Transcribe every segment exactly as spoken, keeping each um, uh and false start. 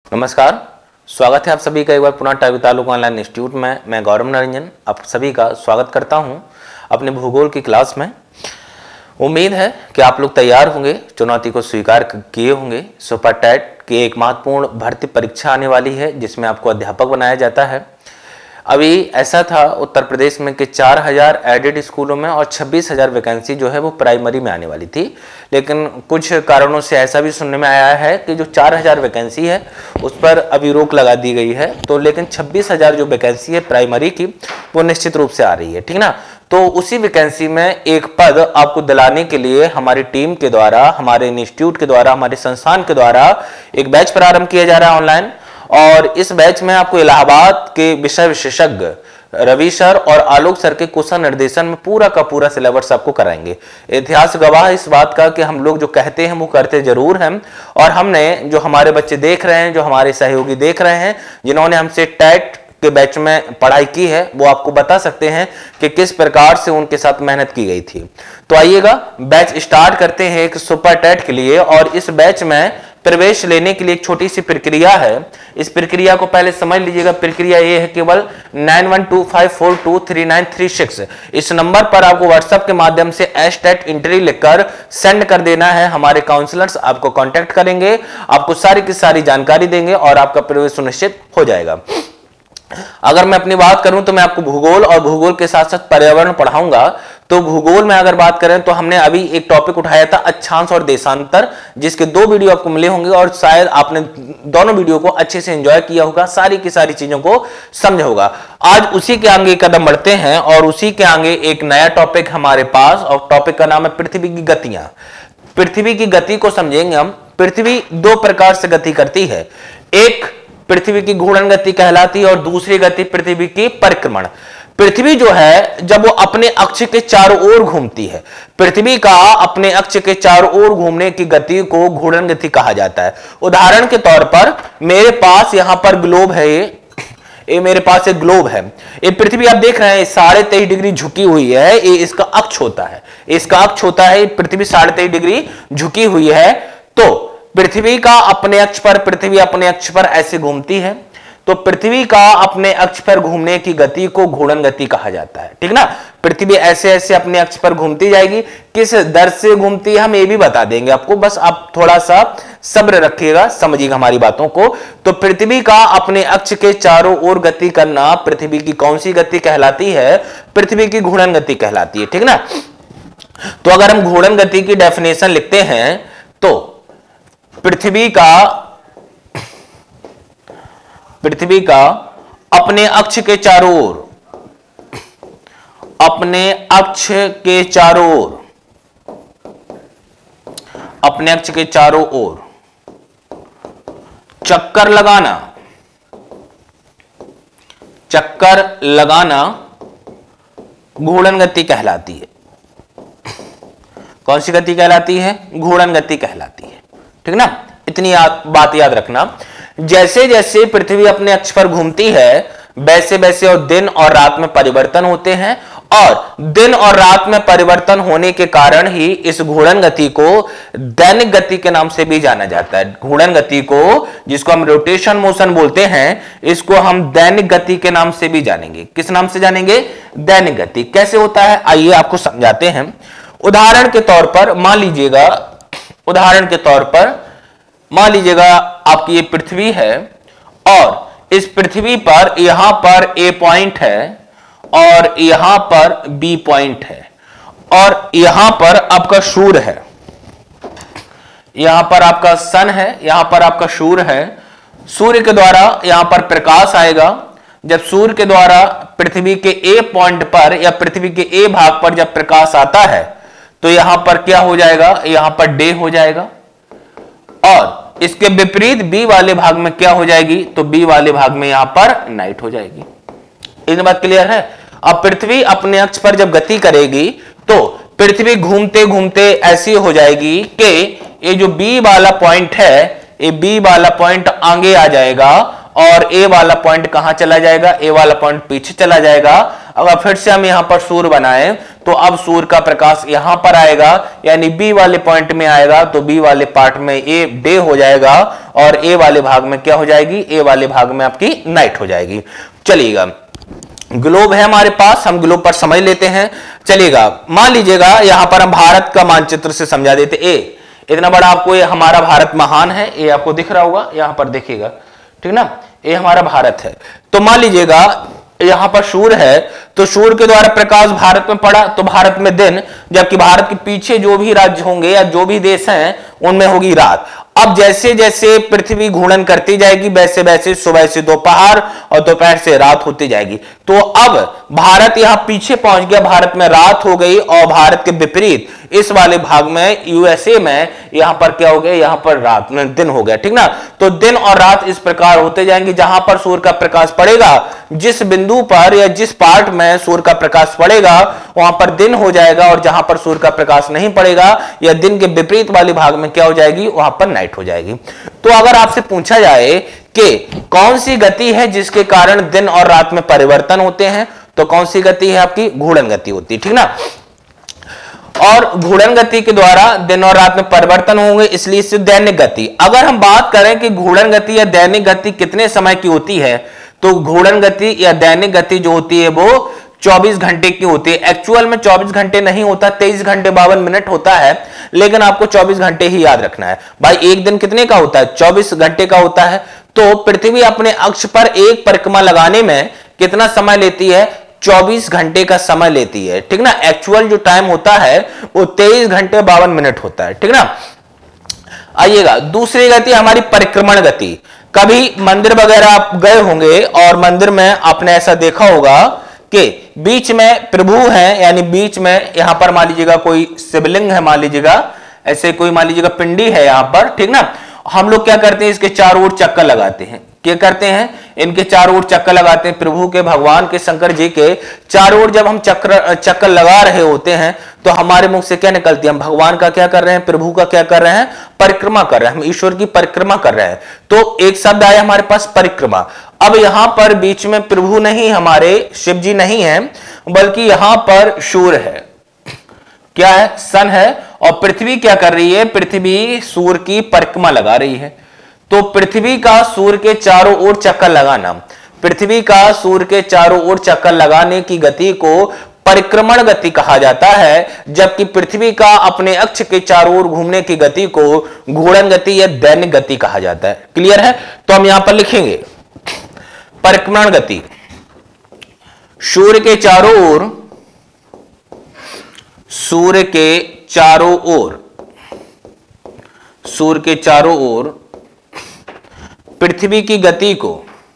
नमस्कार, स्वागत है आप सभी का एक बार पुनः टाइप तालुक ऑनलाइन इंस्टीट्यूट में। मैं गौरव नरंजन आप सभी का स्वागत करता हूं अपने भूगोल की क्लास में। उम्मीद है कि आप लोग तैयार होंगे, चुनौती को स्वीकार किए होंगे। सुपर टेट की एक महत्वपूर्ण भर्ती परीक्षा आने वाली है जिसमें आपको अध्यापक बनाया जाता है। अभी ऐसा था उत्तर प्रदेश में कि चार हज़ार एडेड स्कूलों में और छब्बीस हज़ार वैकेंसी जो है वो प्राइमरी में आने वाली थी, लेकिन कुछ कारणों से ऐसा भी सुनने में आया है कि जो चार हज़ार वैकेंसी है उस पर अभी रोक लगा दी गई है। तो लेकिन छब्बीस हज़ार जो वैकेंसी है प्राइमरी की वो निश्चित रूप से आ रही है, ठीक ना। तो उसी वैकेंसी में एक पद आपको दिलाने के लिए हमारी टीम के द्वारा, हमारे इंस्टीट्यूट के द्वारा, हमारे संस्थान के द्वारा एक बैच प्रारंभ किया जा रहा है ऑनलाइन। और इस बैच में आपको इलाहाबाद के विषय विशेषज्ञ रवि सर और आलोक सर के कुशल निर्देशन में पूरा का पूरा सिलेबस आपको कराएंगे। इतिहास गवाह इस बात का कि हम लोग जो कहते हैं वो करते जरूर हैं। और हमने जो हमारे बच्चे देख रहे हैं, जो हमारे सहयोगी देख रहे हैं, जिन्होंने हमसे टेट के बैच में पढ़ाई की है, वो आपको बता सकते हैं कि किस प्रकार से उनके साथ मेहनत की गई थी। तो आइएगा बैच स्टार्ट करते हैं एक सुपर टेट के लिए। और इस बैच में प्रवेश लेने के लिए एक छोटी सी प्रक्रिया है। इस प्रक्रिया को पहले समझ लीजिएगा। प्रक्रिया ये है केवल nine one two five four two three nine three six इस नंबर पर आपको व्हाट्सएप के माध्यम से एच टेट एंट्री लिखकर सेंड कर देना है। हमारे काउंसलर्स आपको कांटेक्ट करेंगे, आपको सारी की सारी जानकारी देंगे और आपका प्रवेश सुनिश्चित हो जाएगा। अगर मैं अपनी बात करूं तो मैं आपको भूगोल और भूगोल के साथ साथ पर्यावरण पढ़ाऊंगा। तो भूगोल में अगर बात करें तो हमने अभी एक टॉपिक उठाया था अक्षांश और देशांतर, जिसके दो वीडियो आपको मिले होंगे और शायद आपने दोनों वीडियो को अच्छे से एंजॉय किया होगा, सारी की सारी चीजों को समझा होगा। आज उसी के आगे कदम बढ़ते हैं और उसी के आगे एक नया टॉपिक हमारे पास, और टॉपिक का नाम है पृथ्वी की गतियां। पृथ्वी की गति को समझेंगे हम। पृथ्वी दो प्रकार से गति करती है, एक पृथ्वी की घूर्णन गति कहलाती है और दूसरी गति पृथ्वी की परिक्रमण। पृथ्वी जो है जब वो अपने अक्ष के चारों ओर घूमती है, पृथ्वी का अपने अक्ष के चारों ओर घूमने की गति को घूर्णन गति कहा जाता है। उदाहरण के तौर पर मेरे पास यहां पर ग्लोब है, ये ये मेरे पास एक ग्लोब है। ये पृथ्वी आप देख रहे हैं साढ़े तेईस डिग्री झुकी हुई है, ये इसका अक्ष होता है, इसका अक्ष होता है। पृथ्वी साढ़े तेईस डिग्री झुकी हुई है। तो पृथ्वी का अपने अक्ष पर पृथ्वी अपने अक्ष पर ऐसे घूमती है। तो पृथ्वी का अपने अक्ष पर घूमने की गति को घूर्णन गति कहा जाता है, ठीक ना। पृथ्वी ऐसे ऐसे अपने अक्ष पर घूमती जाएगी। किस दर से घूमती है हम ये भी बता देंगे आपको, बस आप थोड़ा सा सब्र रखिएगा, समझिएगा हमारी बातों को। तो पृथ्वी का अपने अक्ष के चारों ओर गति करना पृथ्वी की कौन सी गति कहलाती है? पृथ्वी की घूर्णन गति कहलाती है, ठीक ना। तो अगर हम घूर्णन गति की डेफिनेशन लिखते हैं तो पृथ्वी का पृथ्वी का अपने अक्ष के चारों ओर अपने अक्ष के चारों ओर अपने अक्ष के चारों ओर चक्कर लगाना चक्कर लगाना घूर्णन गति कहलाती है। कौन सी गति कहलाती है? घूर्णन गति कहलाती है, ठीक ना। इतनी याद, बात याद रखना। जैसे जैसे पृथ्वी अपने अक्ष पर घूमती है वैसे वैसे और दिन और रात में परिवर्तन होते हैं, और दिन और रात में परिवर्तन होने के कारण ही इस घूर्णन गति को दैनिक गति के नाम से भी जाना जाता है। घूर्णन गति को, जिसको हम रोटेशन मोशन बोलते हैं, इसको हम दैनिक गति के नाम से भी जानेंगे। किस नाम से जानेंगे? दैनिक गति। कैसे होता है आइए आपको समझाते हैं। उदाहरण के तौर पर मान लीजिएगा उदाहरण के तौर पर मान लीजिएगा आपकी ये पृथ्वी है और इस पृथ्वी पर यहां पर ए पॉइंट है और यहां पर बी पॉइंट है और यहां पर आपका सूर्य है, यहां पर आपका सन है, यहां पर आपका सूर्य है। सूर्य के द्वारा यहां पर प्रकाश आएगा। जब सूर्य के द्वारा पृथ्वी के ए पॉइंट पर या पृथ्वी के ए भाग पर जब प्रकाश आता है तो यहां पर क्या हो जाएगा? यहां पर डे हो जाएगा। और इसके विपरीत बी वाले भाग में क्या हो जाएगी? तो बी वाले भाग में यहां पर नाइट हो जाएगी। इतनी बात क्लियर है। अब पृथ्वी अपने अक्ष पर जब गति करेगी तो पृथ्वी घूमते घूमते ऐसी हो जाएगी कि ये जो बी वाला पॉइंट है, ये बी वाला पॉइंट आगे आ जाएगा और ए वाला पॉइंट कहां चला जाएगा? ए वाला पॉइंट पीछे चला जाएगा। अगर फिर से हम यहां पर सूर्य बनाएं तो अब सूर्य का प्रकाश यहां पर आएगा, यानी बी वाले पॉइंट में आएगा तो बी वाले पार्ट में ए डे हो जाएगा और ए वाले भाग में क्या हो जाएगी, ए वाले भाग में आपकी नाइट हो जाएगी। चलिएगा, ग्लोब है हमारे पास, हम ग्लोब पर समझ लेते हैं। चलिएगा, मान लीजिएगा यहां पर हम भारत का मानचित्र से समझा देते। ए इतना बड़ा आपको, ये हमारा भारत महान है, ये आपको दिख रहा होगा, यहां पर देखिएगा, ठीक ना, ये हमारा भारत है। तो मान लीजिएगा यहां पर सूर्य है, तो सूर्य के द्वारा प्रकाश भारत में पड़ा तो भारत में दिन, जबकि भारत के पीछे जो भी राज्य होंगे या जो भी देश हैं उनमें होगी रात। अब जैसे जैसे पृथ्वी घूर्णन करती जाएगी वैसे वैसे सुबह से दोपहर और दोपहर से रात होती जाएगी। तो अब भारत यहां पीछे पहुंच गया, भारत में रात हो गई, और भारत के विपरीत इस वाले भाग में यूएसए में यहां पर क्या हो गया, यहां पर रात में दिन हो गया, ठीक ना। तो दिन और रात इस प्रकार होते जाएंगे, जहां पर सूर्य का प्रकाश पड़ेगा, जिस बिंदु पर या जिस पार्ट में सूर्य का प्रकाश पड़ेगा वहां पर दिन हो जाएगा, और जहां पर सूर्य का प्रकाश नहीं पड़ेगा या दिन के विपरीत वाले भाग में क्या हो जाएगी, वहां पर नाइट हो जाएगी। तो अगर आपसे पूछा जाए कि कौन सी गति है जिसके कारण दिन और रात में परिवर्तन होते हैं, तो कौन सी गति है आपकी, घूर्णन गति होती है, ठीक ना। और घूर्णन गति के द्वारा दिन और रात में परिवर्तन होंगे, इसलिए इसे दैनिक गति। अगर हम बात करें कि घूर्णन गति या दैनिक गति कितने समय की होती है, तो घूर्णन गति या दैनिक गति जो होती है वो चौबीस घंटे की होती है। एक्चुअल में चौबीस घंटे नहीं होता, तेईस घंटे बावन मिनट होता है, लेकिन आपको चौबीस घंटे ही याद रखना है। भाई एक दिन कितने का होता है, चौबीस घंटे का होता है। तो पृथ्वी अपने अक्ष पर एक परिक्रमा लगाने में कितना समय लेती है, चौबीस घंटे का समय लेती है, ठीक ना। एक्चुअल जो टाइम होता है वो तेईस घंटे बावन मिनट होता है, ठीक ना। आइएगा, दूसरी गति हमारी परिक्रमण गति। कभी मंदिर वगैरह आप गए होंगे और मंदिर में आपने ऐसा देखा होगा कि बीच में प्रभु है, यानी बीच में यहां पर मान लीजिएगा कोई शिवलिंग है, मान लीजिएगा ऐसे कोई मान लीजिएगा पिंडी है यहां पर, ठीक ना। हम लोग क्या करते हैं, इसके चारों ओर चक्कर लगाते हैं। क्या करते हैं, इनके चारों ओर चक्कर लगाते हैं। प्रभु के, भगवान के, शंकर जी के चारों ओर जब हम चक्कर चक्कर लगा रहे होते हैं तो हमारे मुख से क्या निकलती है, हम भगवान का क्या कर रहे हैं, प्रभु का क्या कर रहे हैं, परिक्रमा कर रहे हैं, हम ईश्वर की परिक्रमा कर रहे हैं। तो एक शब्द आया हमारे पास परिक्रमा। अब यहां पर बीच में प्रभु नहीं, हमारे शिव जी नहीं है, बल्कि यहां पर सूर्य है, क्या है, सन है, और पृथ्वी क्या कर रही है, पृथ्वी सूर्य की परिक्रमा लगा रही है। तो पृथ्वी का सूर्य के चारों ओर चक्कर लगाना, पृथ्वी का सूर्य के चारों ओर चक्कर लगाने की गति को परिक्रमण गति कहा जाता है, जबकि पृथ्वी का अपने अक्ष के चारों ओर घूमने की गति को घूर्णन गति या दैनिक गति कहा जाता है। क्लियर है। तो हम यहां पर लिखेंगे परिक्रमण गति, सूर्य के चारों ओर, सूर्य के चारों ओर, सूर्य के चारों ओर पृथ्वी की गति को,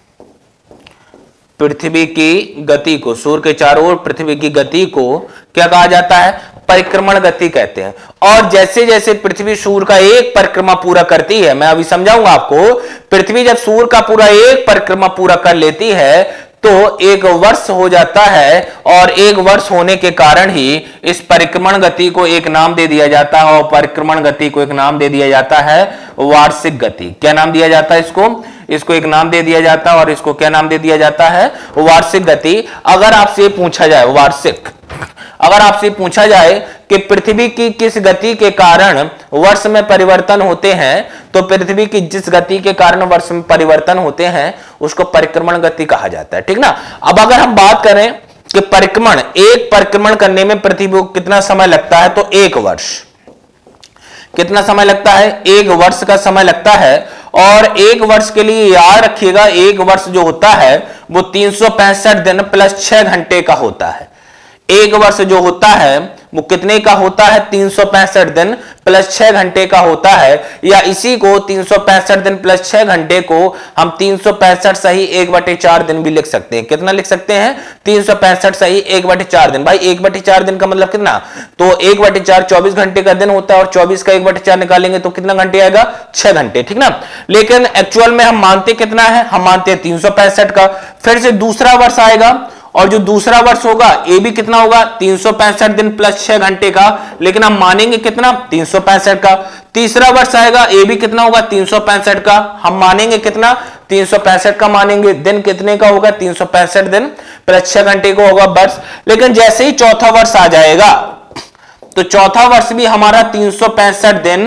पृथ्वी की गति को, सूर्य के चारों ओर पृथ्वी की गति को क्या कहा जाता है, परिक्रमण गति कहते हैं। और जैसे जैसे पृथ्वी सूर्य का एक परिक्रमा पूरा करती है, मैं अभी समझाऊंगा आपको, पृथ्वी जब सूर्य का पूरा एक परिक्रमा पूरा कर लेती है तो एक वर्ष हो जाता है, और एक वर्ष होने के कारण ही इस परिक्रमण गति को एक नाम दे दिया जाता है, और परिक्रमण गति को एक नाम दे दिया जाता है वार्षिक गति। क्या नाम दिया जाता है इसको, इसको एक नाम दे दिया जाता है, और इसको क्या नाम दे दिया जाता है, वार्षिक गति। अगर आपसे पूछा जाए वार्षिक, अगर आपसे पूछा जाए कि पृथ्वी की किस गति के कारण वर्ष में परिवर्तन होते हैं, तो पृथ्वी की जिस गति के कारण वर्ष में परिवर्तन होते हैं उसको परिक्रमण गति कहा जाता है, ठीक ना। अब अगर हम बात करें कि परिक्रमण, एक परिक्रमण करने में पृथ्वी को कितना समय लगता है, तो एक वर्ष। कितना समय लगता है, एक वर्ष का समय लगता है। और एक वर्ष के लिए याद रखिएगा, एक वर्ष जो होता है वो तीन सौ पैंसठ दिन प्लस छह घंटे का होता है। एक वर्ष जो होता है वो कितने का होता है, तीन सौ पैंसठ दिन प्लस छह घंटे का होता है। या इसी को तीन सौ पैंसठ दिन प्लस छह घंटे को हम तीन सौ पैंसठ सही एक बटे चार दिन भी लिख सकते हैं। कितना लिख सकते हैं, तीन सौ पैंसठ सही एक बटे चार दिन। भाई एक बटे चार दिन का मतलब कितना, तो एक बटे चार चौबीस घंटे का दिन होता है, और चौबीस का एक बटे चार निकालेंगे तो कितना घंटे आएगा, छह घंटे, ठीक ना। लेकिन एक्चुअल में हम मानते कितना है, हम मानते हैं तीन सौ पैंसठ का। फिर से दूसरा वर्ष आएगा, और जो दूसरा वर्ष होगा ये भी कितना होगा, तीन सौ पैंसठ दिन प्लस छह घंटे का, लेकिन हम मानेंगे कितना, तीन सौ पैंसठ का। तीसरा वर्ष आएगा, ये भी कितना होगा, तीन सौ पैंसठ का, हम मानेंगे कितना, तीन सौ पैंसठ का मानेंगे। दिन कितने का होगा, तीन सौ पैंसठ दिन प्लस छह घंटे को होगा वर्ष। लेकिन जैसे ही चौथा वर्ष आ जाएगा तो चौथा वर्ष भी हमारा तीन सौ पैंसठ दिन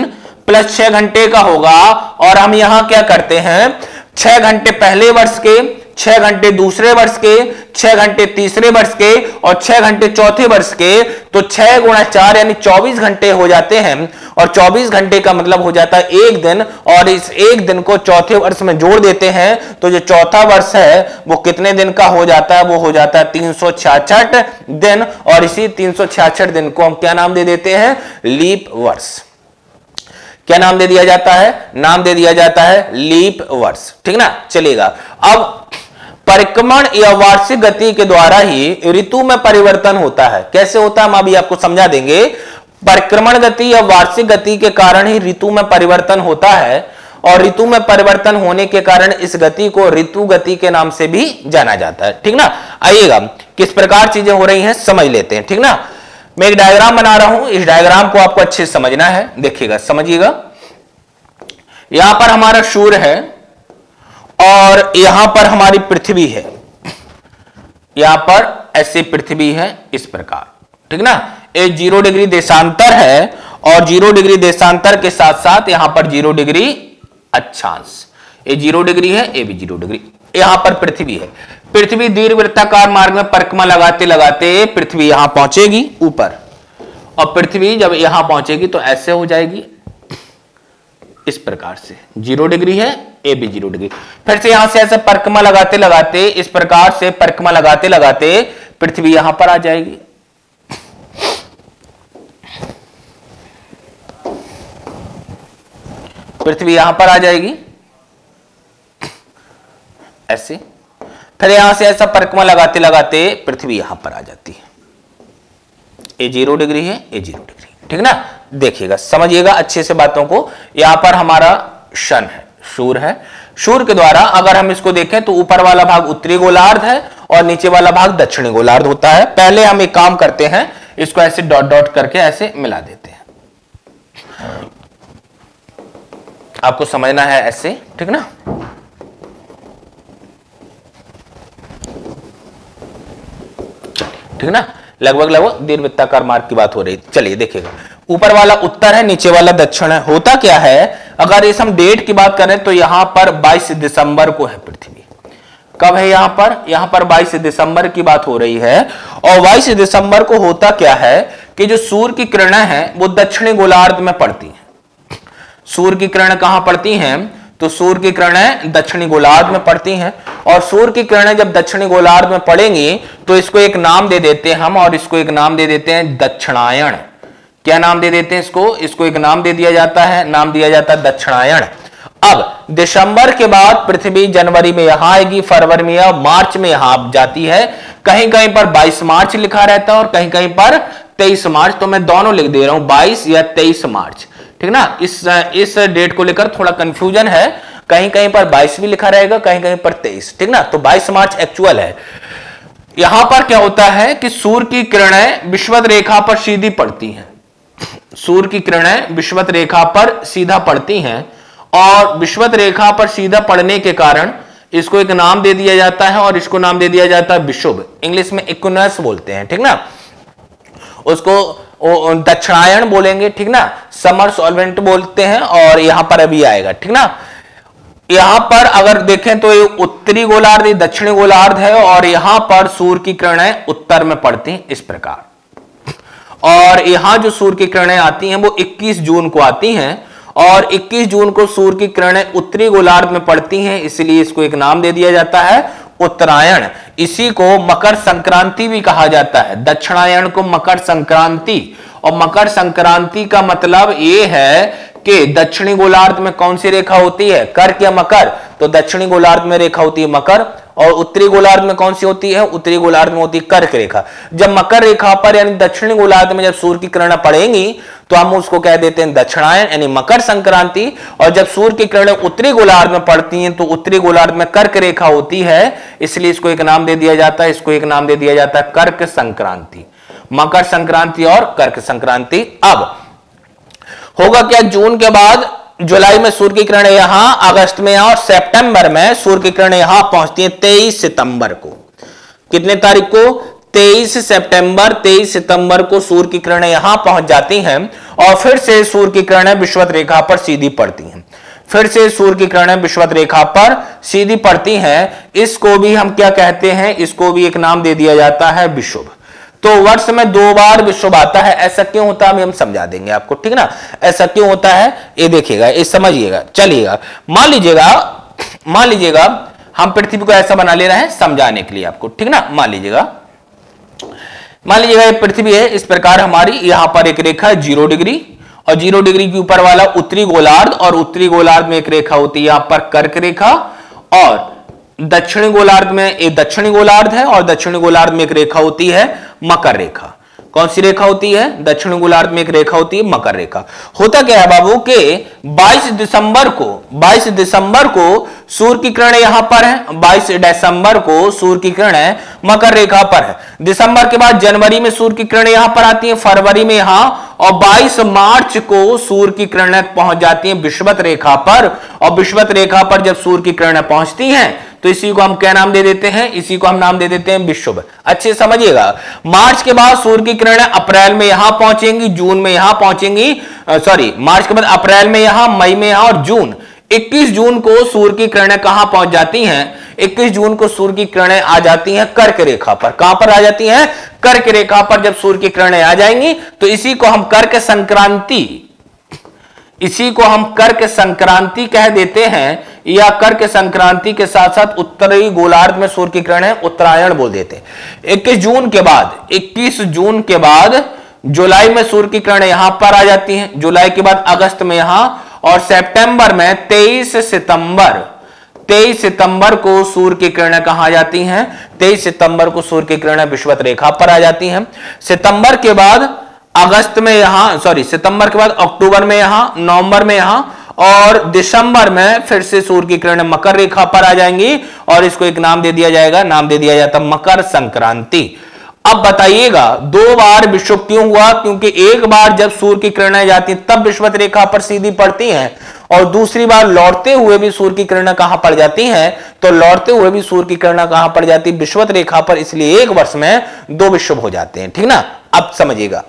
प्लस छह घंटे का होगा। और हम यहां क्या करते हैं, छह घंटे पहले वर्ष के, छह घंटे दूसरे वर्ष के, छह घंटे तीसरे वर्ष के और छह घंटे चौथे वर्ष के। तो छह गुणा चार यानी चौबीस घंटे हो जाते हैं। और चौबीस घंटे का मतलब हो जाता है एक दिन। और इस एक दिन को चौथे वर्ष में जोड़ देते हैं तो जो चौथा वर्ष है वो कितने दिन का हो जाता है, वो हो जाता है तीन सौ छियासठ दिन। और इसी तीन सौ छियासठ दिन को हम क्या नाम दे देते हैं, लीप वर्ष। क्या नाम दे दिया जाता है, नाम दे दिया जाता है लीप वर्ष। ठीक ना, चलेगा। अब परिक्रमण या वार्षिक गति के द्वारा ही ऋतु में परिवर्तन होता है। कैसे होता है हम अभी आपको समझा देंगे। परिक्रमण गति या वार्षिक गति के कारण ही ऋतु में परिवर्तन होता है। और ऋतु में परिवर्तन होने के कारण इस गति को ऋतु गति के नाम से भी जाना जाता है। ठीक ना, आइएगा किस प्रकार चीजें हो रही हैं समझ लेते हैं। ठीक ना, मैं एक डायग्राम बना रहा हूं, इस डायग्राम को आपको अच्छे से समझना है। देखिएगा, समझिएगा। यहां पर हमारा सूर्य है और यहां पर हमारी पृथ्वी है। यहां पर ऐसी पृथ्वी है इस प्रकार। ठीक ना, ये जीरो डिग्री देशांतर है और जीरो डिग्री देशांतर के साथ साथ यहां पर जीरो डिग्री अक्षांश। ये जीरो डिग्री है, ये भी जीरो डिग्री। यहां पर पृथ्वी है। पृथ्वी दीर्घवृत्ताकार मार्ग में परिक्रमा लगाते लगाते पृथ्वी यहां पहुंचेगी ऊपर। और पृथ्वी जब यहां पहुंचेगी तो ऐसे हो जाएगी इस प्रकार से। जीरो डिग्री है, ए भी जीरो डिग्री। फिर से यहां से ऐसे परिक्रमा लगाते लगाते इस प्रकार से परिक्रमा लगाते लगाते पृथ्वी यहां पर आ जाएगी। पृथ्वी यहां पर आ जाएगी ऐसे। फिर यहां से ऐसा परिक्रमा लगाते लगाते पृथ्वी यहां पर आ जाती है। ए जीरो डिग्री है, ए जीरो डिग्री। ठीक ना, देखिएगा, समझिएगा अच्छे से बातों को। यहां पर हमारा सन है, सूर्य है। सूर्य के द्वारा अगर हम इसको देखें तो ऊपर वाला भाग उत्तरी गोलार्ध है और नीचे वाला भाग दक्षिणी गोलार्ध होता है। पहले हम एक काम करते हैं, इसको ऐसे डॉट डॉट करके ऐसे मिला देते हैं। आपको समझना है ऐसे। ठीक ना, ठीक ना, लगभग लगभग दीर्घवृत्ताकार मार्ग की बात हो रही। चलिए देखिएगा, ऊपर वाला उत्तर है, नीचे वाला दक्षिण है। होता क्या है, अगर इस हम डेट की बात करें तो यहां पर बाईस दिसंबर को है पृथ्वी। कब है यहां पर, यहां पर बाईस दिसंबर की बात हो रही है। और बाईस दिसंबर को होता क्या है कि जो सूर्य की किरणें हैं वो दक्षिणी गोलार्ध में पड़ती हैं। सूर्य की किरणें कहां पड़ती हैं, तो सूर्य की किरणें दक्षिणी गोलार्ध में पड़ती हैं। और सूर्य की किरणें जब दक्षिणी गोलार्ध में पड़ेंगी तो इसको एक नाम दे देते हैं हम, और इसको एक नाम दे देते हैं दक्षिणायन। क्या नाम दे देते हैं इसको, इसको एक नाम दे दिया जाता है, नाम दिया जाता है दक्षिणायन। अब दिसंबर के बाद पृथ्वी जनवरी में यहां आएगी, फरवरी में या मार्च में यहां जाती है। कहीं कहीं पर बाईस मार्च लिखा रहता है और कहीं कहीं पर तेईस मार्च। तो मैं दोनों लिख दे रहा हूं, बाईस या तेईस मार्च। ठीक ना, इस इस डेट को लेकर थोड़ा कंफ्यूजन है। कहीं कहीं पर बाईस भी लिखा रहेगा, कहीं कहीं पर तेईस। ठीक ना, तो बाईस मार्च एक्चुअल है। यहां पर क्या होता है कि सूर्य की किरणें विषुवत रेखा पर सीधी पड़ती हैं। सूर्य की किरणें विषुवत रेखा पर सीधा पड़ती हैं और विषुवत रेखा पर सीधा पड़ने के कारण इसको एक नाम दे दिया जाता है और इसको नाम दे दिया जाता है विषुव। इंग्लिश में इक्विनोक्स बोलते हैं। ठीक ना, उसको दक्षिणायन बोलेंगे। ठीक ना, समर सॉल्वेंट बोलते हैं। और यहां पर अभी आएगा। ठीक ना, यहां पर अगर देखें तो ये उत्तरी गोलार्ध, दक्षिणी गोलार्ध है और यहां पर सूर्य की किरणें उत्तर में पड़ती हैं इस प्रकार। और यहां जो सूर्य की किरणें आती हैं वो इक्कीस जून को आती हैं और इक्कीस जून को सूर्य की किरणें उत्तरी गोलार्ध में पड़ती हैं, इसलिए इसको एक नाम दे दिया जाता है उत्तरायण। इसी को मकर संक्रांति भी कहा जाता है। दक्षिणायन को मकर संक्रांति। और मकर संक्रांति का मतलब यह है कि दक्षिणी गोलार्ध में कौन सी रेखा होती है, कर्क या मकर। तो दक्षिणी गोलार्ध में रेखा होती है मकर और उत्तरी गोलार्ध में कौन सी होती है, उत्तरी गोलार्ध में होती है कर्क रेखा। जब मकर रेखा पर यानी दक्षिणी गोलार्ध में जब सूर्य की किरणें पड़ेंगी तो हम उसको कह देते हैं दक्षिणायन यानी मकर संक्रांति। और जब सूर्य की किरणें उत्तरी गोलार्ध में पड़ती हैं तो उत्तरी गोलार्ध में कर्क रेखा होती है, इसलिए इसको एक नाम दे दिया जाता है, इसको एक नाम दे दिया जाता है कर्क संक्रांति। मकर संक्रांति और कर्क संक्रांति। अब होगा क्या, जून के बाद जुलाई में सूर्य की किरणें यहां, अगस्त में यहां और सितंबर में सूर्य की किरणें यहां पहुंचती हैं तेईस सितंबर को। कितने तारीख को, तेईस सितंबर तेईस सितंबर को सूर्य की किरणें यहां पहुंच जाती हैं और फिर से सूर्य की किरणें विषुवत रेखा पर सीधी पड़ती हैं। फिर से सूर्य की किरणें विषुवत रेखा पर सीधी पड़ती हैं। इसको भी हम क्या कहते हैं, इसको भी एक नाम दे दिया जाता है विषुव। तो वर्ष में दो बार विषुव आता है। ऐसा क्यों होता है हम समझा देंगे आपको, ठीक ना। ऐसा क्यों होता है ये देखिएगा, ये समझिएगा। चलिएगा, मान लीजिएगा मान लीजिएगा हम पृथ्वी को ऐसा बना ले रहे हैं समझाने के लिए आपको, ठीक ना। मान लीजिएगा मान लीजिएगा ये पृथ्वी है, इस प्रकार हमारी यहां पर एक रेखा है जीरो डिग्री और जीरो डिग्री के ऊपर वाला उत्तरी गोलार्ध, और उत्तरी गोलार्ध में एक रेखा होती है यहां पर कर्क रेखा, और दक्षिणी गोलार्ध में एक दक्षिणी गोलार्ध है और दक्षिणी गोलार्ध में एक रेखा होती है मकर रेखा। कौन सी रेखा होती है, दक्षिणी गोलार्ध में एक रेखा होती है मकर रेखा। होता क्या है बाबू के बाईस दिसंबर को बाईस दिसंबर को सूर्य की किरणें यहां पर है, बाईस दिसंबर को सूर्य की किरणें मकर रेखा पर है। दिसंबर के बाद जनवरी में सूर्य की किरणें यहां पर आती हैं, फरवरी में यहां, और बाईस मार्च को सूर्य की किरणें पहुंच जाती हैं विषुवत रेखा पर। और विषुवत रेखा पर जब सूर्य की किरणें पहुंचती हैं तो इसी को हम क्या नाम दे देते हैं, इसी को हम नाम दे देते हैं विषुव। अच्छे समझिएगा। मार्च के बाद सूर्य की किरणें अप्रैल में यहां पहुंचेंगी, जून में यहां पहुंचेंगी, सॉरी मार्च के बाद अप्रैल में यहां, मई में यहां, और जून इक्कीस जून को सूर्य की किरणें कहां पहुंच जाती हैं, इक्कीस जून को सूर्य की किरणें आ जाती हैं कर्क रेखा पर। कहां पर आ जाती हैं, कर्क रेखा पर। जब सूर्य की किरणें आ जाएंगी तो इसी को हम कर्क संक्रांति इसी को हम कर्क संक्रांति कह देते हैं, या कर्क संक्रांति के साथ साथ उत्तरी गोलार्ध में सूर्य की किरणें उत्तरायण बोल देते हैं। इक्कीस जून के बाद इक्कीस जून के बाद जुलाई में सूर्य की किरणें यहां पर आ जाती हैं, जुलाई के बाद अगस्त में यहां, और सितंबर में तेईस सितंबर तेईस सितंबर को सूर्य की किरणें कहां आ जाती हैं, तेईस सितंबर को सूर्य की किरणें विषुवत रेखा पर आ जाती हैं। सितंबर के बाद अगस्त में यहां, सॉरी सितंबर के बाद अक्टूबर में यहां, नवंबर में यहां, और दिसंबर में फिर से सूर्य की किरणें मकर रेखा पर आ जाएंगी, और इसको एक नाम दे दिया जाएगा, नाम दे दिया जाता मकर संक्रांति। अब बताइएगा दो बार विषुव क्यों हुआ, क्योंकि एक बार जब सूर्य की किरणें जाती हैं तब विषुवत रेखा पर सीधी पड़ती हैं, और दूसरी बार लौटते हुए भी सूर्य की किरणें कहां पड़ जाती हैं, तो लौटते हुए भी सूर्य की किरणें कहां पड़ जाती है, विषुवत रेखा पर। इसलिए एक वर्ष में दो विषुव हो जाते हैं, ठीक ना। अब समझिएगा,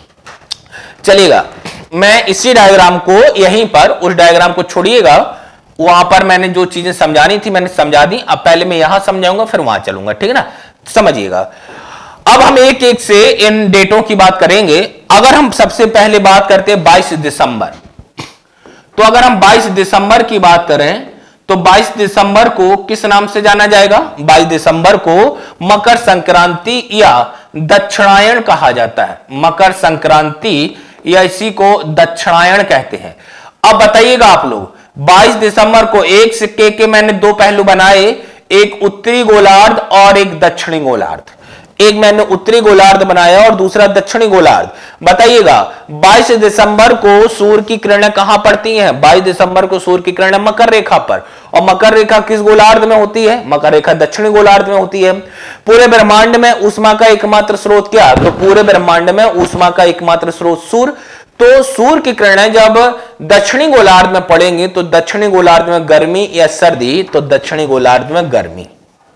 चलिएगा मैं इसी डायग्राम को यहीं पर, उस डायग्राम को छोड़िएगा, वहां पर मैंने जो चीजें समझानी थी मैंने समझा दी। अब पहले मैं यहां समझाऊंगा फिर वहां चलूंगा, ठीक है ना। समझिएगा, अब हम एक एक से इन डेटों की बात करेंगे। अगर हम सबसे पहले बात करते हैं बाईस दिसंबर, तो अगर हम बाईस दिसंबर की बात करें तो बाईस दिसंबर को किस नाम से जाना जाएगा, बाईस दिसंबर को मकर संक्रांति या दक्षिणायन कहा जाता है। मकर संक्रांति या इसी को दक्षिणायन कहते हैं। अब बताइएगा आप लोग, बाईस दिसंबर को एक सिक्के के मैंने दो पहलू बनाए, एक उत्तरी गोलार्ध और एक दक्षिणी गोलार्ध। एक मैंने उत्तरी गोलार्ध बनाया और दूसरा दक्षिणी गोलार्ध। बताइएगा बाईस दिसंबर को सूर्य की किरणें कहां पड़ती हैं, बाईस दिसंबर को सूर्य की किरणें मकर रेखा पर, और मकर रेखा किस गोलार्ध में होती है, मकर रेखा दक्षिणी गोलार्ध में होती है। पूरे ब्रह्मांड में ऊष्मा का एकमात्र स्रोत क्या, तो पूरे ब्रह्मांड में ऊष्मा का एकमात्र स्रोत सूर्य। तो सूर्य की किरणें जब दक्षिणी गोलार्ध में पड़ेंगी तो दक्षिणी गोलार्ध में गर्मी या सर्दी, तो दक्षिणी गोलार्ध में गर्मी,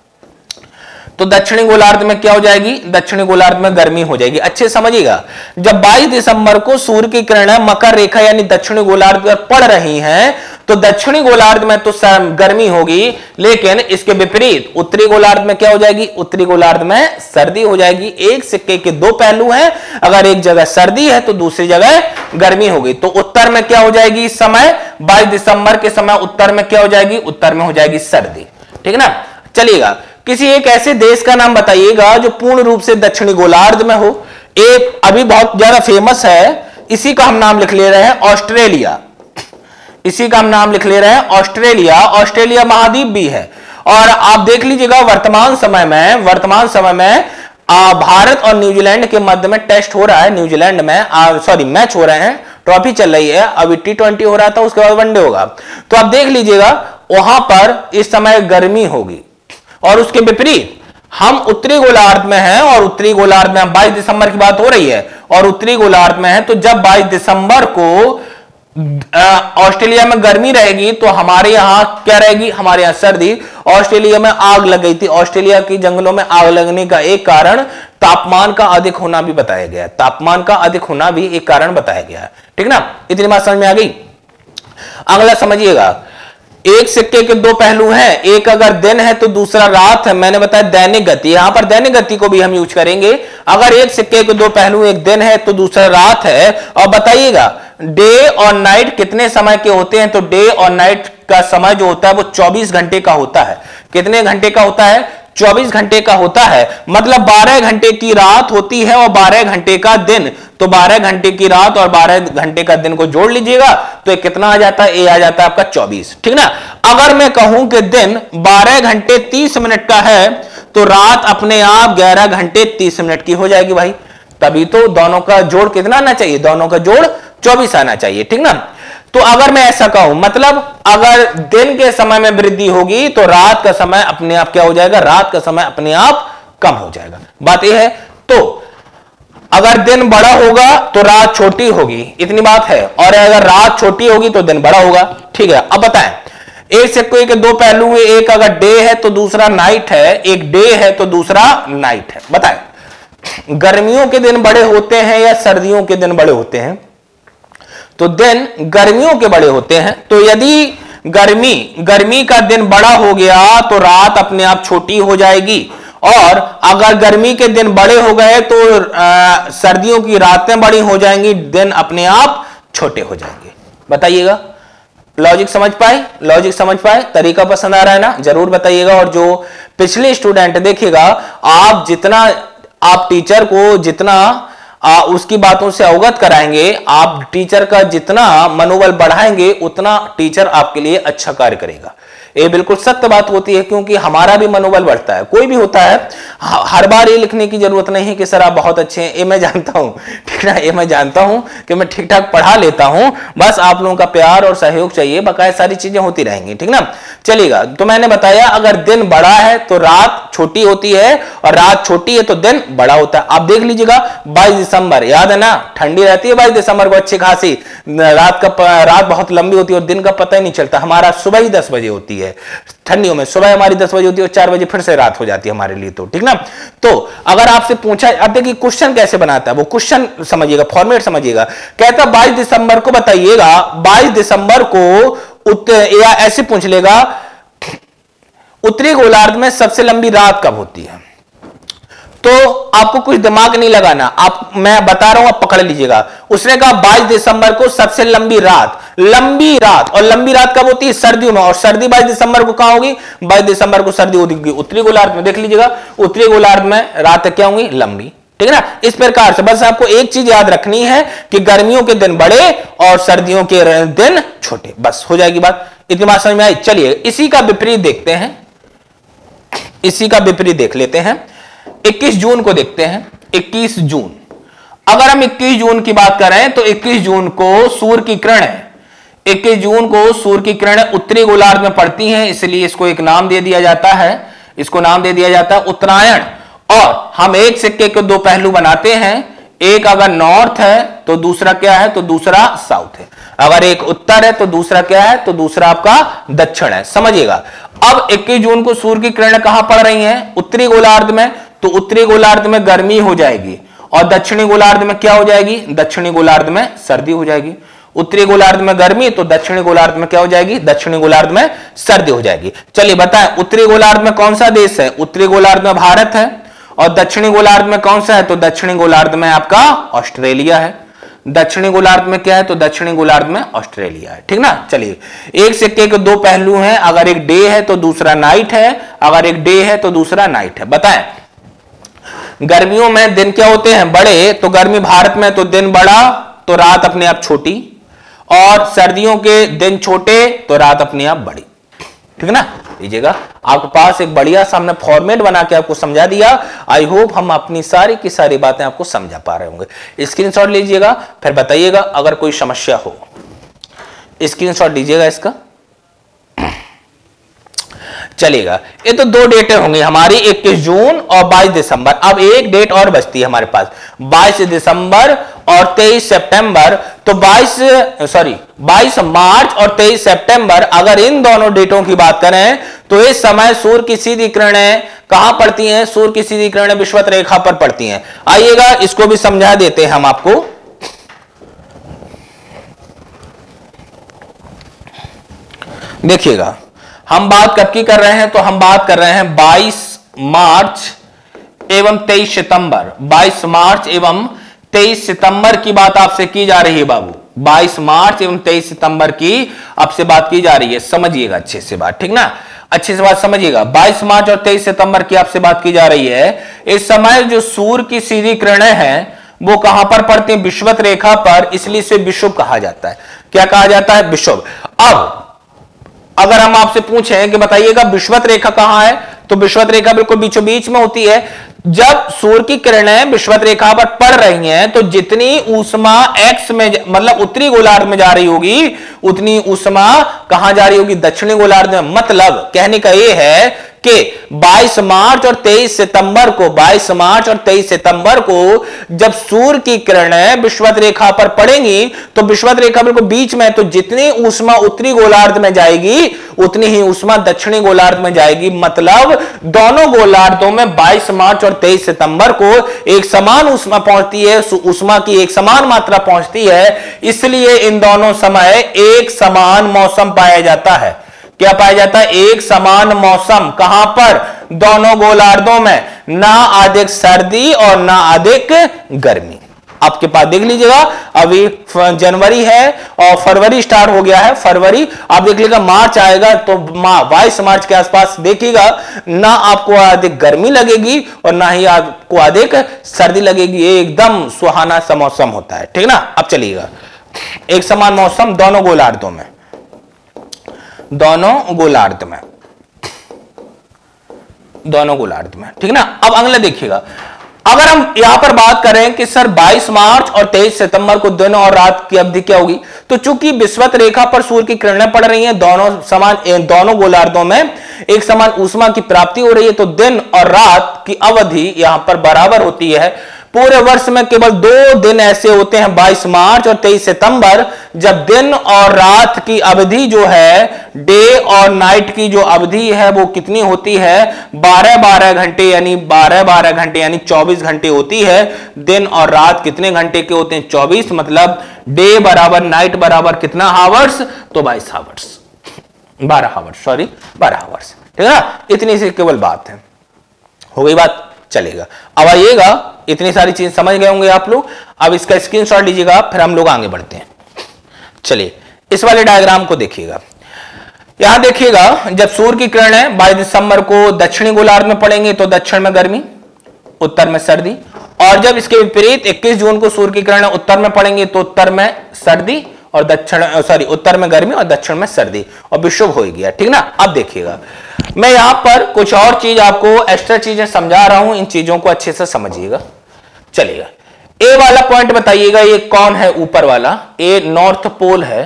तो दक्षिणी गोलार्ध में क्या हो जाएगी, दक्षिणी गोलार्ध में गर्मी हो जाएगी। अच्छे समझिएगा, जब बाईस दिसंबर को सूर्य की किरणें मकर रेखा यानी दक्षिणी गोलार्ध पर पड़ रही हैं तो दक्षिणी गोलार्ध में तो गर्मी होगी, लेकिन इसके विपरीत उत्तरी गोलार्ध में क्या हो जाएगी, उत्तरी गोलार्ध में सर्दी हो जाएगी। एक सिक्के के दो पहलू हैं, अगर एक जगह सर्दी है तो दूसरी जगह गर्मी होगी। तो उत्तर में क्या हो जाएगी इस समय, बाईस दिसंबर के समय उत्तर में क्या हो जाएगी, उत्तर में हो जाएगी सर्दी, ठीक है ना। चलिएगा, किसी एक ऐसे देश का नाम बताइएगा जो पूर्ण रूप से दक्षिणी गोलार्ध में हो। एक अभी बहुत ज्यादा फेमस है, इसी का हम नाम लिख ले रहे हैं ऑस्ट्रेलिया, इसी का हम नाम लिख ले रहे हैं ऑस्ट्रेलिया। ऑस्ट्रेलिया महाद्वीप भी है, और आप देख लीजिएगा वर्तमान समय में वर्तमान समय में आ, भारत और न्यूजीलैंड के मध्य में टेस्ट हो रहा है, न्यूजीलैंड में सॉरी मैच हो रहे हैं, ट्रॉफी चल रही है। अभी टी ट्वेंटी हो रहा था, उसके बाद वनडे होगा। तो आप देख लीजिएगा वहां पर इस समय गर्मी होगी, और उसके विपरीत हम उत्तरी गोलार्ध में हैं, और उत्तरी गोलार्ध में बाईस दिसंबर की बात हो रही है और उत्तरी गोलार्ध में है। तो जब बाईस दिसंबर को ऑस्ट्रेलिया में गर्मी रहेगी तो हमारे यहां क्या रहेगी, हमारे यहां सर्दी। ऑस्ट्रेलिया में आग लग गई थी, ऑस्ट्रेलिया की जंगलों में आग लगने का एक कारण तापमान का अधिक होना भी बताया गया है, तापमान का अधिक होना भी एक कारण बताया गया है। ठीक ना, इतनी बात समझ में आ गई। अगला समझिएगा, एक सिक्के के दो पहलू हैं, एक अगर दिन है तो दूसरा रात है। मैंने बताया दैनिक गति, यहां पर दैनिक गति को भी हम यूज करेंगे। अगर एक सिक्के के दो पहलू, एक दिन है तो दूसरा रात है, और बताइएगा डे और नाइट कितने समय के होते हैं, तो डे और नाइट का समय जो होता है वो चौबीस घंटे का होता है। कितने घंटे का होता है, चौबीस घंटे का होता है। मतलब बारह घंटे की रात होती है और बारह घंटे का दिन, तो बारह घंटे की रात और बारह घंटे का दिन को जोड़ लीजिएगा तो ये कितना आ जाता है, ये आ जाता है आपका चौबीस। ठीक ना, अगर मैं कहूं कि दिन बारह घंटे तीस मिनट का है तो रात अपने आप ग्यारह घंटे तीस मिनट की हो जाएगी भाई। तभी तो दोनों का जोड़ कितना आना चाहिए, दोनों का जोड़ चौबीस आना चाहिए। ठीक ना, तो अगर मैं ऐसा कहूं, मतलब अगर दिन के समय में वृद्धि होगी तो रात का समय अपने आप क्या हो जाएगा, रात का समय अपने आप कम हो जाएगा। बात यह है, तो अगर दिन बड़ा होगा तो रात छोटी होगी, इतनी बात है, और अगर रात छोटी होगी तो दिन बड़ा होगा। ठीक है, अब बताएं, एक सिक्के के दो पहलू हैं, एक अगर डे है तो दूसरा नाइट है, एक डे है तो दूसरा नाइट है। बताएं, गर्मियों के दिन बड़े होते हैं या सर्दियों के दिन बड़े होते हैं, तो दिन गर्मियों के बड़े होते हैं। तो यदि गर्मी गर्मी का दिन बड़ा हो गया तो रात अपने आप छोटी हो जाएगी, और अगर गर्मी के दिन बड़े हो गए तो आ, सर्दियों की रातें बड़ी हो जाएंगी, दिन अपने आप छोटे हो जाएंगे। बताइएगा, लॉजिक समझ पाए, लॉजिक समझ पाए, तरीका पसंद आ रहा है ना, जरूर बताइएगा। और जो पिछले स्टूडेंट देखिएगा, आप जितना आप टीचर को जितना आ, उसकी बातों से अवगत कराएंगे, आप टीचर का जितना मनोबल बढ़ाएंगे उतना टीचर आपके लिए अच्छा कार्य करेगा। ये बिल्कुल सत्य बात होती है, क्योंकि हमारा भी मनोबल बढ़ता है। कोई भी होता है, हर बार ये लिखने की जरूरत नहीं है कि सर आप बहुत अच्छे हैं, ये मैं जानता हूं। ठीक ना, ये मैं जानता हूं कि मैं ठीक ठाक पढ़ा लेता हूं, बस आप लोगों का प्यार और सहयोग चाहिए, बकाया सारी चीजें होती रहेंगी। ठीक ना, चलिएगा। तो मैंने बताया अगर दिन बड़ा है तो रात छोटी होती है, और रात छोटी है तो दिन बड़ा होता है। आप देख लीजिएगा, बाईस दिसंबर, याद है ना, ठंडी रहती है बाईस दिसंबर को अच्छी खासी, रात का रात बहुत लंबी होती है और दिन का पता ही नहीं चलता। हमारा सुबह ही दस बजे होती है ठंडियों में, सुबह हमारी दस बजे होती है और चार बजे फिर से रात हो जाती है हमारे लिए। तो ठीक ना, तो अगर आपसे पूछा, अब देखिए क्वेश्चन कैसे बनाता है, वो क्वेश्चन समझिएगा, फॉर्मेट समझिएगा। कहता बाईस दिसंबर को बताइएगा, बाईस दिसंबर को उत, या ऐसे पूछ लेगा, उत्तरी गोलार्ध में सबसे लंबी रात कब होती है। तो आपको कुछ दिमाग नहीं लगाना, आप मैं बता रहा हूं, आप पकड़ लीजिएगा। उसने कहा बाईस दिसंबर को सबसे लंबी रात, लंबी रात, और लंबी रात कब होती है, सर्दियों में, और सर्दी बाईस दिसंबर को कहां होगी, बाईस दिसंबर को सर्दी होगी उत्तरी गोलार्ध में। देख लीजिएगा, उत्तरी गोलार्ध में रात क्या होंगी, लंबी। ठीक है ना, इस प्रकार से बस आपको एक चीज याद रखनी है कि गर्मियों के दिन बड़े और सर्दियों के दिन छोटे, बस हो जाएगी बात। इतनी बात समझ में आई। चलिए इसी का विपरीत देखते हैं, इसी का विपरीत देख लेते हैं। इक्कीस जून को देखते हैं, इक्कीस जून। अगर हम इक्कीस जून की बात करें तो इक्कीस जून को सूर्य की किरण है, इक्कीस जून को सूर्य की किरण उत्तरी गोलार्ध में पड़ती हैं, इसलिए इसको एक नाम दे दिया जाता है, इसको नाम दे दिया जाता है उत्तरायण। और हम एक सिक्के के दो पहलू बनाते हैं, एक अगर नॉर्थ है तो दूसरा क्या है, तो दूसरा साउथ है। अगर एक उत्तर है तो दूसरा क्या है, तो दूसरा आपका दक्षिण है। समझिएगा, अब इक्कीस जून को सूर्य की किरण कहां पड़ रही हैं, उत्तरी गोलार्ध में, तो उत्तरी गोलार्ध में गर्मी हो जाएगी, और दक्षिणी गोलार्ध में क्या हो जाएगी, दक्षिणी गोलार्ध में सर्दी हो जाएगी। उत्तरी गोलार्ध में गर्मी तो दक्षिणी गोलार्ध में क्या हो जाएगी, दक्षिणी गोलार्ध में सर्दी हो जाएगी। चलिए बताएं, उत्तरी गोलार्ध में कौन सा देश है, उत्तरी गोलार्ध में भारत है, और दक्षिणी गोलार्ध में कौन सा है, तो दक्षिणी गोलार्ध में आपका ऑस्ट्रेलिया है। दक्षिणी गोलार्ध में क्या है, तो दक्षिणी गोलार्ध में ऑस्ट्रेलिया है। ठीक ना, चलिए एक सिक्के के दो पहलू हैं, अगर एक डे है तो दूसरा नाइट है, अगर एक डे है तो दूसरा नाइट है। बताएं, गर्मियों में दिन क्या होते हैं, बड़े, तो गर्मी भारत में तो दिन बड़ा तो रात अपने आप छोटी, और सर्दियों के दिन छोटे तो रात अपने आप बड़ी। ठीक है ना, लीजिएगा, आपके पास एक बढ़िया सा हमने फॉर्मेट बना के आपको समझा दिया। आई होप हम अपनी सारी की सारी बातें आपको समझा पा रहे होंगे। स्क्रीनशॉट लीजिएगा, फिर बताइएगा अगर कोई समस्या हो। स्क्रीनशॉट लीजिएगा इसका, चलेगा। ये तो दो डेटें होंगी हमारी, इक्कीस जून और बाईस दिसंबर। अब एक डेट और बचती है हमारे पास, बाईस दिसंबर और तेईस सितंबर, तो बाईस सॉरी बाईस मार्च और तेईस सितंबर, अगर इन दोनों डेटों की बात करें तो इस समय सूर्य की सीधी किरणें कहां पड़ती हैं? सूर्य की सीधी किरणें विषुवत रेखा पर पड़ती हैं। आइएगा इसको भी समझा देते हैं हम आपको। देखिएगा, हम बात कब की कर रहे हैं? तो हम बात कर रहे हैं बाईस मार्च एवं तेईस सितंबर। बाईस मार्च एवं तेईस सितंबर की बात आपसे की जा रही है बाबू। बाईस मार्च एवं तेईस सितंबर की आपसे बात की जा रही है। समझिएगा अच्छे से बात, ठीक ना, अच्छे से बात समझिएगा। बाईस मार्च और तेईस सितंबर की आपसे बात की जा रही है। इस समय जो सूर्य की सीधी किरणें हैं वो कहां पर पड़ती हैं? विषुवत रेखा पर, इसलिए इसे विषुव कहा जाता है। क्या कहा जाता है? विषुव। अब अगर हम आपसे पूछें कि बताइएगा विषुवत रेखा कहां है, तो विषुवत रेखा बिल्कुल बीचों बीच में होती है। जब सूर्य की किरणें विषुवत रेखा पर पड़ रही हैं तो जितनी ऊष्मा एक्स में मतलब उत्तरी गोलार्ध में जा रही होगी उतनी ऊष्मा कहां जा रही होगी? दक्षिणी गोलार्ध में। मतलब कहने का यह है कि बाईस मार्च और तेईस सितंबर को बाईस मार्च और तेईस सितंबर को जब सूर्य की किरणें विषुवत रेखा पर पड़ेंगी तो विषुवत रेखा बिल्कुल बीच में, तो जितनी ऊष्मा उत्तरी गोलार्ध में जाएगी उतनी ही ऊष्मा दक्षिणी गोलार्ध में जाएगी। मतलब दोनों गोलार्धों में बाईस मार्च और तेईस सितंबर को एक समान ऊष्मा पहुंचती है, ऊष्मा की एक समान मात्रा पहुंचती है, इसलिए इन दोनों समय एक समान मौसम पाया जाता है। क्या पाया जाता है? एक समान मौसम। कहां पर? दोनों गोलार्धों में। ना अधिक सर्दी और ना अधिक गर्मी। आपके पास देख लीजिएगा, अभी जनवरी है और फरवरी स्टार्ट हो गया है। फरवरी आप देख लीजिएगा, मार्च आएगा तो बाईस मार्च के आसपास देखिएगा, ना आपको अधिक गर्मी लगेगी और ना ही आपको अधिक सर्दी लगेगी। एकदम सुहाना सा मौसम होता है, ठीक ना। अब चलिएगा, एक समान मौसम दोनों गोलार्धों में, दोनों गोलार्ध में, दोनों गोलार्ध में, ठीक ना। अब अगला देखिएगा, अगर हम यहां पर बात करें कि सर बाईस मार्च और तेईस सितंबर को दिन और रात की अवधि क्या होगी, तो चूंकि विषुवत रेखा पर सूर्य की किरणें पड़ रही हैं, दोनों समान, दोनों गोलार्धों में एक समान ऊष्मा की प्राप्ति हो रही है, तो दिन और रात की अवधि यहां पर बराबर होती है। पूरे वर्ष में केवल दो दिन ऐसे होते हैं, बाईस मार्च और तेईस सितंबर, जब दिन और रात की अवधि जो है, डे और नाइट की जो अवधि है वो कितनी होती है? बारह बारह घंटे, यानी बारह बारह घंटे यानी चौबीस घंटे होती है। दिन और रात कितने घंटे के होते हैं? चौबीस। मतलब डे बराबर नाइट बराबर कितना हावर्स? तो बाईस हावर्स, बारह हावर्स, सॉरी बारह हावर्स, ठीक है ना। इतनी सी केवल बात है, हो गई बात। चलेगा, अब आइएगा, इतनी सारी चीज समझ गए होंगे आप लोग। अब इसका स्क्रीनशॉट लीजिएगा, फिर हम लोग आगे बढ़ते हैं। चलिए इस वाले डायग्राम को देखिएगा। यहां देखिएगा, जब सूर्य की किरणें बाईस दिसंबर को दक्षिणी गोलार्ध में पड़ेंगे तो दक्षिण में गर्मी, उत्तर में सर्दी। और जब इसके विपरीत इक्कीस जून को सूर्य की किरणें उत्तर में पड़ेंगे तो उत्तर में सर्दी और दक्षिण सॉरी उत्तर में गर्मी और दक्षिण में सर्दी, और विषुव हो गया, ठीक ना। अब देखिएगा, मैं यहां पर कुछ और चीज आपको एक्स्ट्रा चीजें समझा रहा हूं, इन चीजों को अच्छे से समझिएगा। चलिएगा, ए वाला पॉइंट बताइएगा, ये कौन है? ऊपर वाला ए नॉर्थ पोल है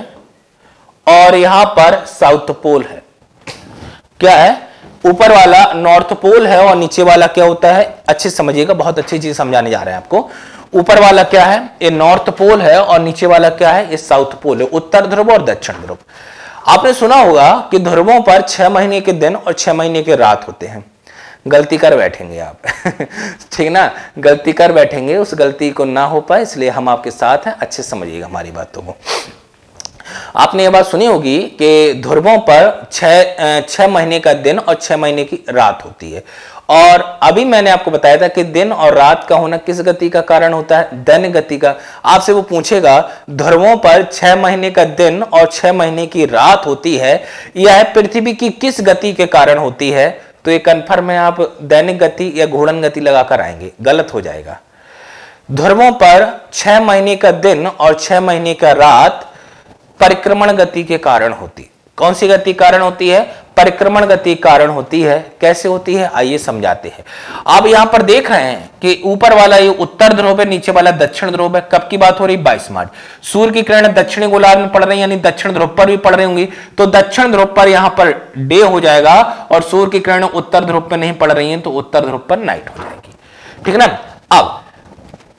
और यहां पर साउथ पोल है। क्या है? ऊपर वाला नॉर्थ पोल है और नीचे वाला क्या होता है? अच्छे से समझिएगा, बहुत अच्छी चीज समझाने जा रहे हैं आपको। ऊपर वाला क्या है? ये नॉर्थ पोल है और नीचे वाला क्या है? ये साउथ पोल है, उत्तर ध्रुव और दक्षिण ध्रुव। आपने सुना होगा कि ध्रुवों पर छह महीने के दिन और छह महीने के रात होते हैं। गलती कर बैठेंगे आप ठीक ना, गलती कर बैठेंगे, उस गलती को ना हो पाए इसलिए हम आपके साथ हैं। अच्छे समझिएगा हमारी बातों को। आपने ये बात सुनी होगी कि ध्रुवों पर छह छह महीने का दिन और छह महीने की रात होती है। और अभी मैंने आपको बताया था कि दिन और रात का होना किस गति का कारण होता है? दैनिक गति का। आपसे वो पूछेगा ध्रुवों पर छह महीने का दिन और छह महीने की रात होती है, यह पृथ्वी की किस गति के कारण होती है? तो ये कन्फर्म है, आप दैनिक गति या घूर्णन गति लगाकर आएंगे, गलत हो जाएगा। ध्रुवों पर छह महीने का दिन और छह महीने का रात परिक्रमण गति के कारण होती। कौन सी गति कारण होती है? परिक्रमण गति कारण होती है। कैसे होती है आइए समझाते हैं। आप यहां पर देख रहे हैं कि ऊपर वाला ये उत्तर ध्रुव है, नीचे वाला दक्षिण ध्रुव है। कब की बात हो रही? बाईस मार्च। सूर्य की किरणें दक्षिणी गोलार्ध में पड़ रही है, यानी दक्षिण ध्रुव पर भी पड़ रही होंगी, तो दक्षिण ध्रुव पर यहां पर डे हो जाएगा और सूर्य की किरणें उत्तर ध्रुव पर नहीं पड़ रही हैं तो उत्तर ध्रुव पर नाइट हो जाएगी, ठीक है ना। अब अब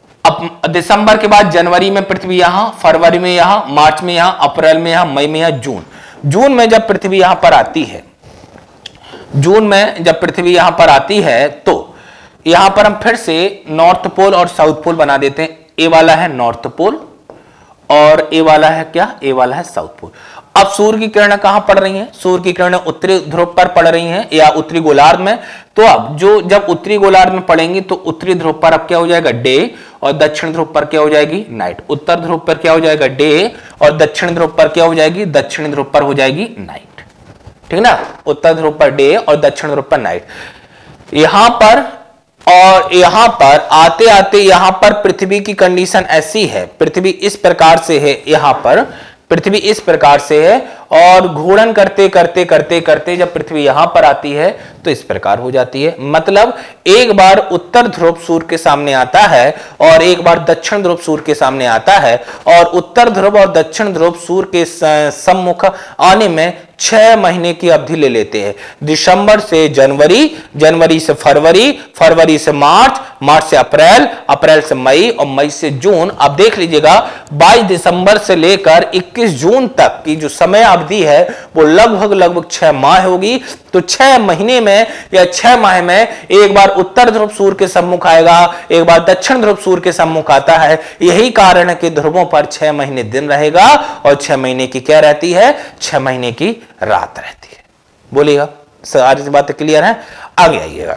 दिसंबर के बाद जनवरी में पृथ्वी यहां, फरवरी में यहां, मार्च में यहां, अप्रैल में यहां, मई में यहां, जून जून में जब पृथ्वी यहां पर आती है, जून में जब पृथ्वी यहां पर आती है तो यहां पर हम फिर से नॉर्थ पोल और साउथ पोल बना देते हैं। ए वाला है नॉर्थ पोल और ए वाला है क्या, ए वाला है साउथ पोल। अब सूर्य की किरणें कहां पड़ रही हैं, सूर्य की किरणें उत्तरी ध्रुव पर पड़ रही हैं या उत्तरी गोलार्ध में। तो अब जो जब उत्तरी गोलार्ध में पड़ेंगी तो उत्तरी ध्रुव पर अब क्या हो जाएगा, डे, और दक्षिण ध्रुव पर क्या हो जाएगी, नाइट। उत्तर ध्रुव पर क्या हो जाएगा, डे, और दक्षिण ध्रुव पर क्या हो जाएगी, दक्षिण ध्रुव पर हो जाएगी नाइट। ठीक ना, उत्तर ध्रुव पर डे और दक्षिण ध्रुव पर नाइट। यहां पर और यहां पर आते आते यहां पर पृथ्वी की कंडीशन ऐसी है, पृथ्वी इस प्रकार से है, यहां पर पृथ्वी इस प्रकार से है, और घूर्णन करते करते करते करते जब पृथ्वी यहां पर आती है तो इस प्रकार हो जाती है। मतलब एक बार उत्तर ध्रुव सूर्य के सामने आता है और एक बार दक्षिण ध्रुव सूर्य के सामने आता है, और उत्तर ध्रुव और दक्षिण ध्रुव सूर्य के सम्मुख आने में छह महीने की अवधि ले लेते हैं। दिसंबर से जनवरी, जनवरी से फरवरी, फरवरी से मार्च, मार्च से अप्रैल, अप्रैल से मई, और मई से जून। अब देख लीजिएगा बाईस दिसंबर से लेकर इक्कीस जून तक की जो समय अवधि है वो लगभग लगभग छह माह होगी। तो छह महीने में या छह माह में एक बार उत्तर ध्रुव सूर्य के सम्मुख आएगा, एक बार दक्षिण ध्रुव सूर्य के सम्मुख आता है। यही कारण है कि ध्रुवों पर छह महीने दिन रहेगा और छह महीने की क्या रहती है, छह महीने की रात रहती है। बोलिएगा, सारी बातें क्लियर है। आगे आइएगा,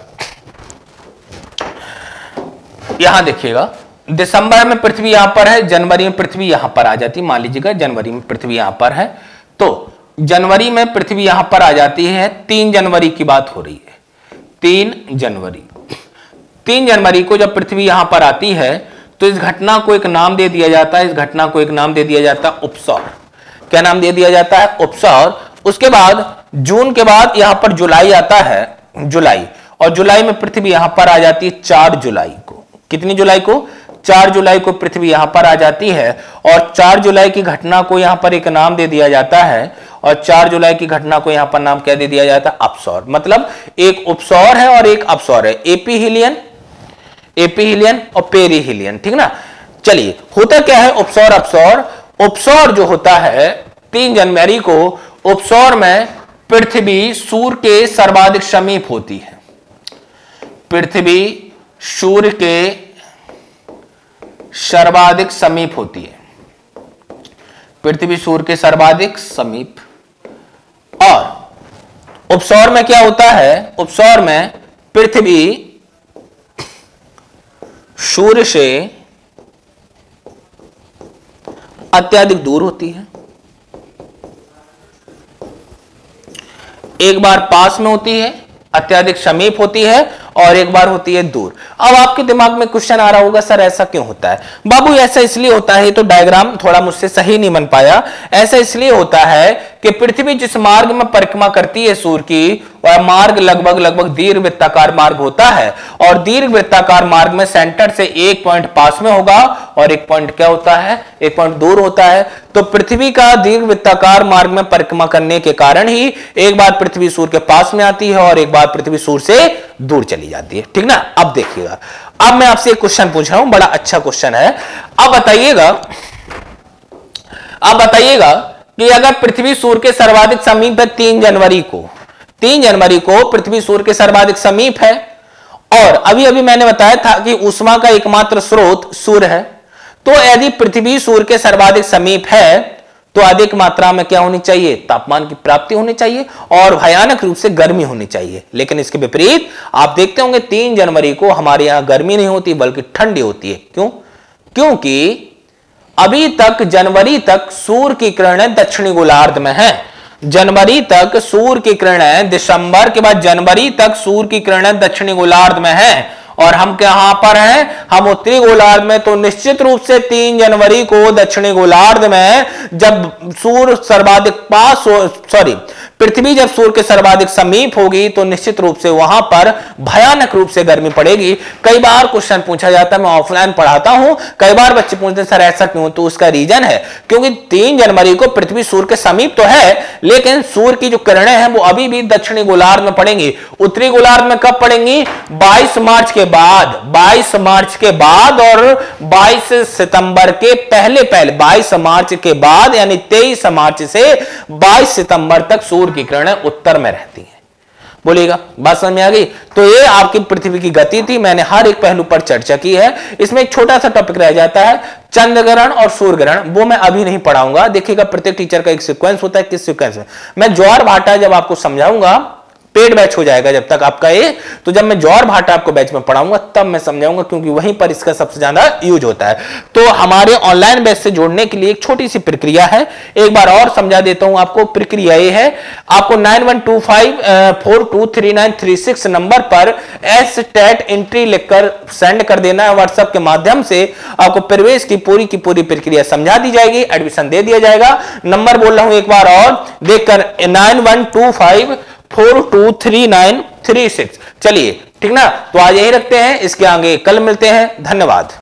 यहां देखिएगा दिसंबर में पृथ्वी यहां पर है, जनवरी में पृथ्वी यहां पर आ जाती है। मान लीजिएगा जनवरी में पृथ्वी यहां पर है, तो जनवरी में पृथ्वी यहां पर आ जाती है। तीन जनवरी की बात हो रही है, तीन जनवरी तीन जनवरी को जब पृथ्वी यहां पर आती है तो इस घटना को एक नाम दे दिया जाता है, इस घटना को एक नाम दे दिया जाता है उपसौर। क्या नाम दे दिया जाता है, उपसौर। उसके बाद जून के बाद यहां पर जुलाई आता है, जुलाई, और जुलाई में पृथ्वी यहां पर आ जाती है चार जुलाई को। कितनी जुलाई को, चार जुलाई को पृथ्वी यहां पर आ जाती है, और चार जुलाई की घटना को यहां पर एक नाम दे दिया जाता है, और चार जुलाई की घटना को यहां पर नाम क्या दे दिया जाता है, अपसौर। मतलब एक उपसौर है और एक अपसौर है, एपीहीलियन, एपीहीलियन और पेरीहीलियन। ठीक ना। चलिए, होता क्या है उपसौर अपसौर। उपसौर जो होता है तीन जनवरी को, उपसौर में पृथ्वी सूर्य के सर्वाधिक समीप होती है, पृथ्वी सूर्य के सर्वाधिक समीप होती है, पृथ्वी सूर्य के सर्वाधिक समीप। और उपसौर में क्या होता है, उपसौर में पृथ्वी सूर्य से अत्यधिक दूर होती है, एक बार पास में होती है, अत्यधिक समीप होती है, और एक बार होती है दूर। अब आपके दिमाग में क्वेश्चन आ रहा होगा, सर ऐसा क्यों होता है बाबू? ऐसा इसलिए होता है, तो डायग्राम थोड़ा मुझसे सही नहीं बन पाया। ऐसा इसलिए होता है कि पृथ्वी जिस मार्ग में परिक्रमा करती है सूर्य की, वह मार्ग लगभग लगभग दीर्घवृत्ताकार मार्ग होता है, और दीर्घवृत्ताकार मार्ग में सेंटर से एक पॉइंट पास में होगा और एक पॉइंट क्या होता है, एक पॉइंट दूर होता है। तो पृथ्वी का दीर्घवृत्ताकार मार्ग में परिक्रमा करने के कारण ही एक बार पृथ्वी सूर्य के पास में आती है और एक बार पृथ्वी सूर्य से दूर चली जाती है। ठीक ना। अब देखिएगा, अब मैं आपसे एक क्वेश्चन पूछ रहा हूं, बड़ा अच्छा क्वेश्चन है। अब बताइएगा, अब बताइएगा कि अगर पृथ्वी सूर्य के सर्वाधिक समीप है तीन जनवरी को, तीन जनवरी को पृथ्वी सूर्य के सर्वाधिक समीप है, और अभी अभी मैंने बताया था कि ऊष्मा का एकमात्र स्रोत सूर्य है, तो यदि पृथ्वी सूर्य के सर्वाधिक समीप है तो अधिक मात्रा में क्या होनी चाहिए, तापमान की प्राप्ति होनी चाहिए और भयानक रूप से गर्मी होनी चाहिए। लेकिन इसके विपरीत आप देखते होंगे तीन जनवरी को हमारे यहां गर्मी नहीं होती बल्कि ठंडी होती है। क्यों? क्योंकि अभी तक जनवरी तक सूर्य की किरणें दक्षिणी गोलार्ध में है, जनवरी तक सूर्य की किरणें, दिसंबर के बाद जनवरी तक सूर्य की किरणें दक्षिणी गोलार्ध में है, और हम कहां पर हैं, हम उत्तरी गोलार्ध में। तो निश्चित रूप से तीन जनवरी को दक्षिणी गोलार्ध में जब सूर्य सर्वाधिक पास हो, सॉरी पृथ्वी जब सूर्य के सर्वाधिक समीप होगी तो निश्चित रूप से वहां पर भयानक रूप से गर्मी पड़ेगी। कई बार क्वेश्चन पूछा जाता है, मैं ऑफलाइन पढ़ाता हूं, कई बार बच्चे पूछते हैं सर ऐसा क्यों, तो उसका रीजन है क्योंकि तीन जनवरी को पृथ्वी सूर्य के समीप तो है, लेकिन सूर्य की जो किरणें हैं वो अभी भी दक्षिणी गोलार्ध में पड़ेंगी। उत्तरी गोलार्ध में कब पड़ेंगी? बाईस मार्च के बाद, बाईस मार्च के बाद और बाईस सितंबर के पहले पहले, बाईस मार्च के बाद यानी तेईस मार्च से बाईस सितंबर तक सूर्य की किरणें उत्तर में रहती हैं। बोलिएगा, बात समझ में आ गई? तो ये आपकी पृथ्वी की गति थी, मैंने हर एक पहलू पर चर्चा की है। इसमें एक छोटा सा टॉपिक रह जाता है चंद्र ग्रहण और सूर्य ग्रहण, वो मैं अभी नहीं पढ़ाऊंगा। देखिएगा प्रत्येक टीचर का एक सीक्वेंस होता है, किस सीक्वेंस में मैं ज्वार भाटा जब आपको समझाऊंगा, पेड बैच हो जाएगा जब तक आपका ये, तो जब मैं ज्वार भाटा आपको बैच में पढ़ाऊंगा तब मैं समझाऊंगा, क्योंकि वहीं पर इसका सबसे ज्यादा यूज होता है। तो हमारे ऑनलाइन बैच से जोड़ने के लिए एक छोटी सी प्रक्रिया है, एक बार और समझा देता हूं आपको। प्रक्रिया ये है, आपको nine one two five four two three nine three six नंबर पर एस टेट एंट्री लिखकर सेंड कर देना है व्हाट्सएप के माध्यम से। आपको प्रवेश की पूरी की पूरी प्रक्रिया समझा दी जाएगी, एडमिशन दे दिया जाएगा। नंबर बोल रहा हूं एक बार और देखकर, nine one two five four two three nine three six. चलिए ठीक ना, तो आज यही रखते हैं, इसके आगे कल मिलते हैं। धन्यवाद।